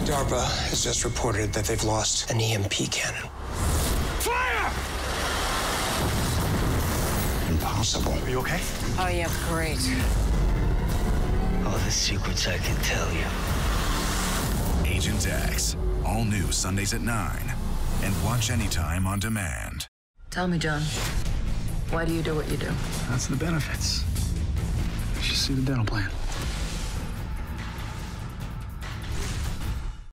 DARPA has just reported that they've lost an EMP cannon. Fire! Impossible. Are you okay? Oh, yeah, great. All the secrets I can tell you. Agent X, all new Sundays at 9. And watch anytime on demand. Tell me, John, why do you do what you do? That's the benefits. You should see the dental plan.